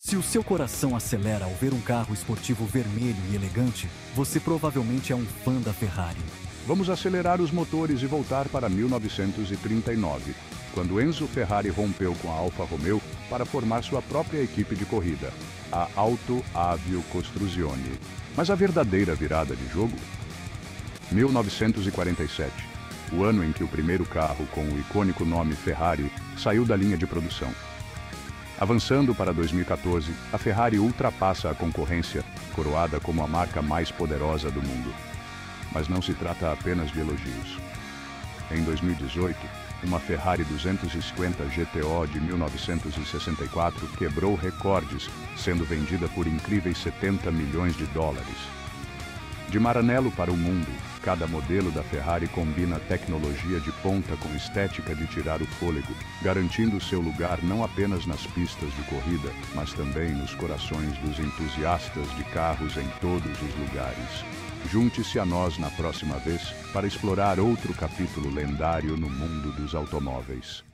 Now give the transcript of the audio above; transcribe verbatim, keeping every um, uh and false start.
Se o seu coração acelera ao ver um carro esportivo vermelho e elegante, você provavelmente é um fã da Ferrari. Vamos acelerar os motores e voltar para mil novecentos e trinta e nove, quando Enzo Ferrari rompeu com a Alfa Romeo para formar sua própria equipe de corrida, a Auto Avio Costruzione. Mas a verdadeira virada de jogo? mil novecentos e quarenta e sete, o ano em que o primeiro carro com o icônico nome Ferrari saiu da linha de produção. Avançando para dois mil e quatorze, a Ferrari ultrapassa a concorrência, coroada como a marca mais poderosa do mundo. Mas não se trata apenas de elogios. Em dois mil e dezoito, uma Ferrari duzentos e cinquenta G T O de mil novecentos e sessenta e quatro quebrou recordes, sendo vendida por incríveis setenta milhões de dólares. De Maranello para o mundo, cada modelo da Ferrari combina tecnologia de ponta com estética de tirar o fôlego, garantindo seu lugar não apenas nas pistas de corrida, mas também nos corações dos entusiastas de carros em todos os lugares. Junte-se a nós na próxima vez para explorar outro capítulo lendário no mundo dos automóveis.